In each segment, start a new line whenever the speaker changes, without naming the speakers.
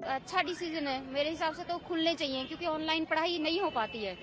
अच्छा डिसीजन है मेरे हिसाब से, तो खुलने चाहिए क्योंकि ऑनलाइन पढ़ाई नहीं हो पाती है।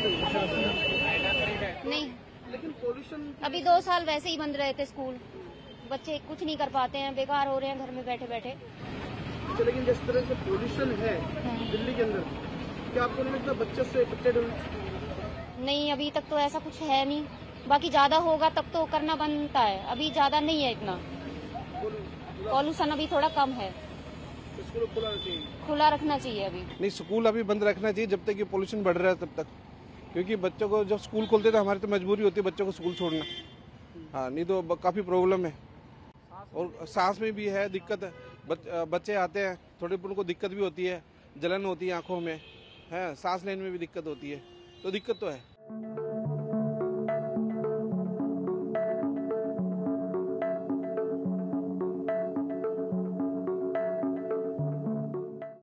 नहीं,
लेकिन पोल्यूशन
अभी 2 साल वैसे ही बंद रहे थे स्कूल, बच्चे कुछ नहीं कर पाते हैं, बेकार हो रहे हैं घर में बैठे बैठे।
लेकिन जिस तरह से पोल्यूशन है दिल्ली के अंदर, क्या आपको नहीं लगता बच्चे से अफेक्टेड हुए?
नहीं, अभी तक तो ऐसा कुछ है नहीं, बाकी ज्यादा होगा तब तो करना बनता है, अभी ज्यादा नहीं है इतना, पॉल्यूशन अभी थोड़ा कम है।
स्कूल
खुला रखना चाहिए अभी।
नहीं, स्कूल अभी बंद रखना चाहिए जब तक ये पोल्यूशन बढ़ रहा है तब तक, क्योंकि बच्चों को जब स्कूल खोलते तो हमारी तो मजबूरी होती है बच्चों को स्कूल छोड़ना। हाँ, नहीं तो काफी प्रॉब्लम है और सांस में भी है दिक्कत है। बच्चे आते हैं थोड़ी उनको दिक्कत भी होती है, जलन होती है आंखों में, है सांस लेने में भी दिक्कत होती है, तो दिक्कत तो है।